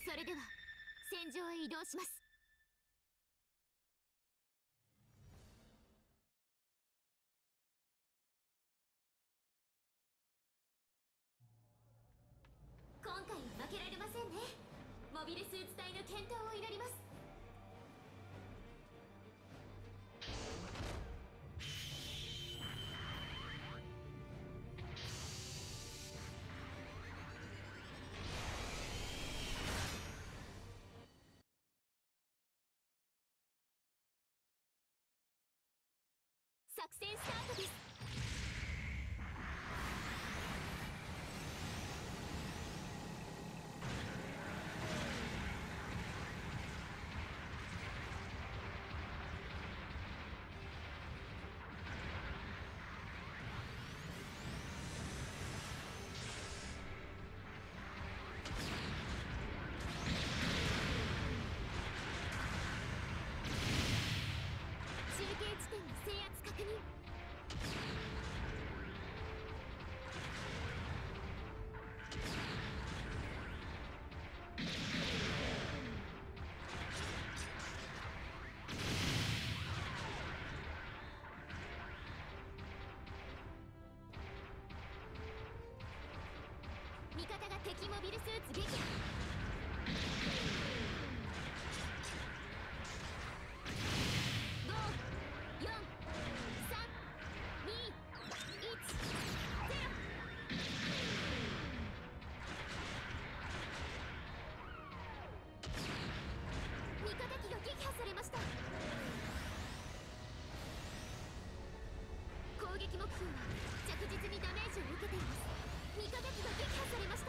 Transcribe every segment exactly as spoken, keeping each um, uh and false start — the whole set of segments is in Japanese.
それでは戦場へ移動します。今回は負けられませんね。モビルスーツ隊の健闘を祈ります。作戦スタートです。中継地点の制圧確認。味方が敵モビルスーツ撃破。ご、よん、さん、に、いち、ゼロ。味方機が撃破されました。攻撃目標は着実にダメージを受けています。味方機が撃破されました。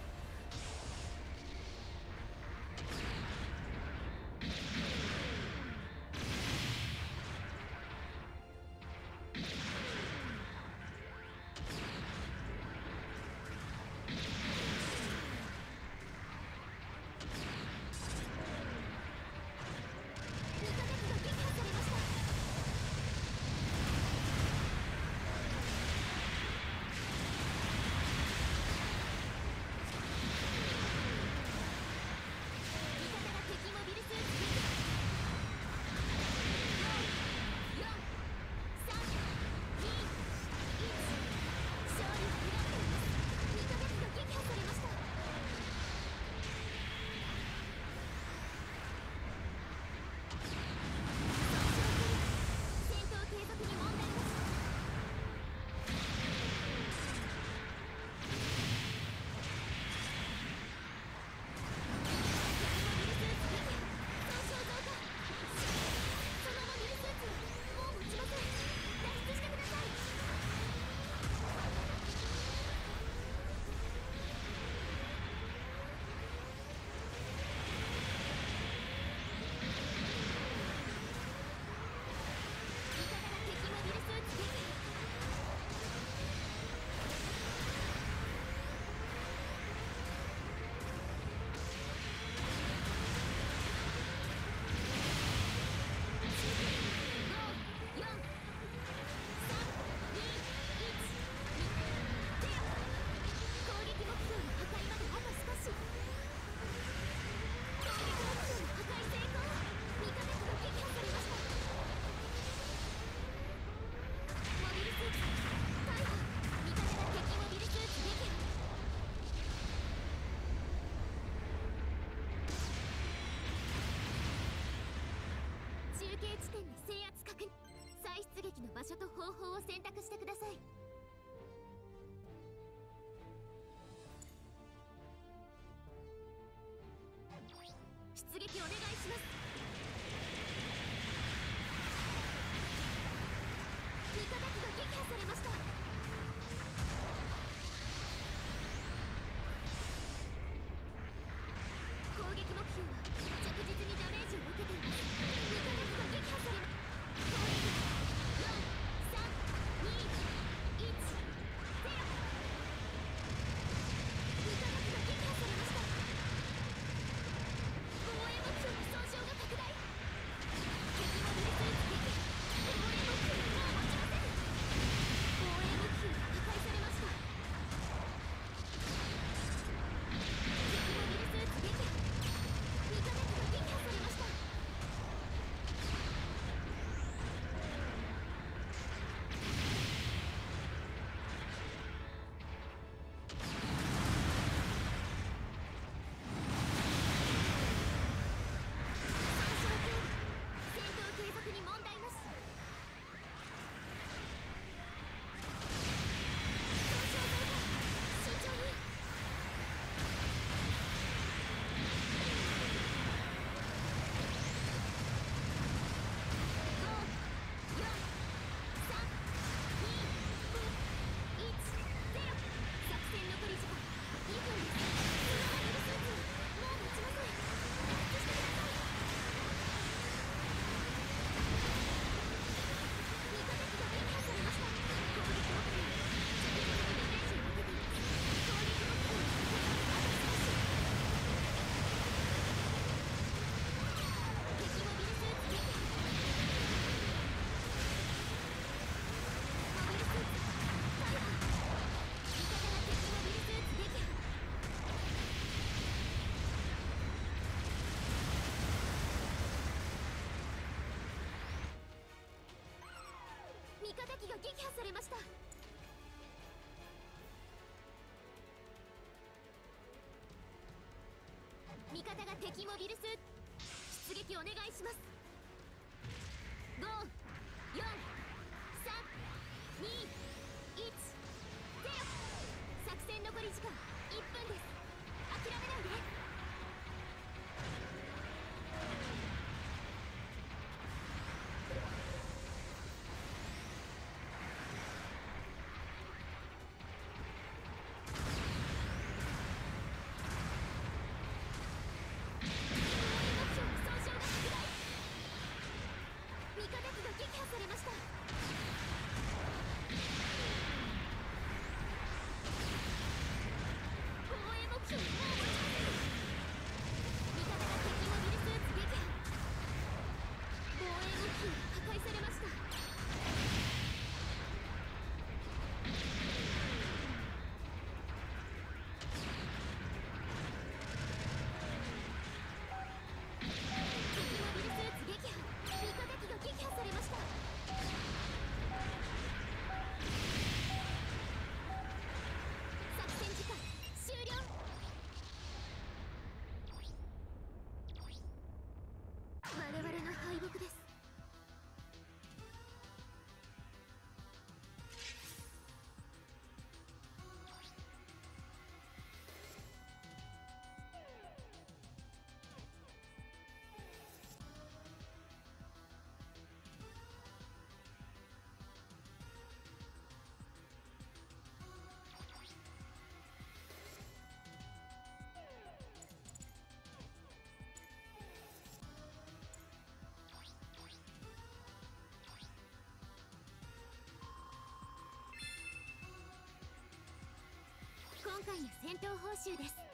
地点の制圧確認。再出撃の場所と方法を選択してください。出撃お願いします。味方機が撃破されました。攻撃目標は着実にダメージを受けています。味方機が撃破されます。攻撃よん、さん、に、い撃破されました。味方が敵モビルスーツ出撃お願いします。ご、よん、さん、に、いち、ゼロ。作戦残り時間いっぷんです。諦めないで。今回の戦闘報酬です。